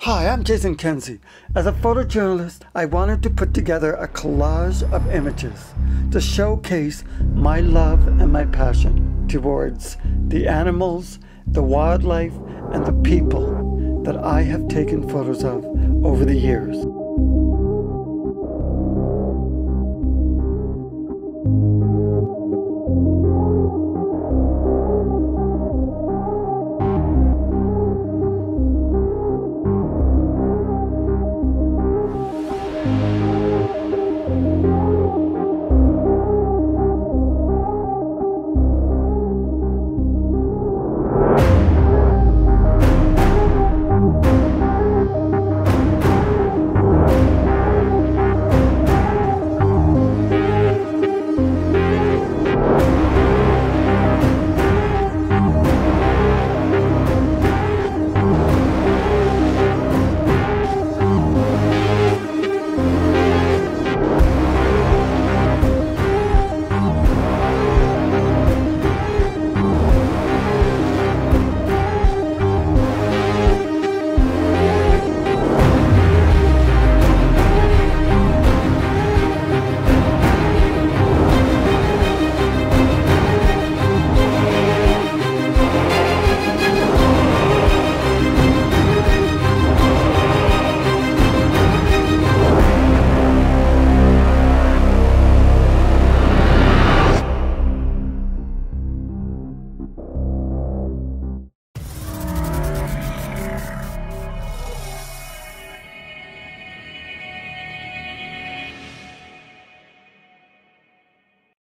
Hi, I'm Jason Kenzie. As a photojournalist, I wanted to put together a collage of images to showcase my love and my passion towards the animals, the wildlife, and the people that I have taken photos of over the years.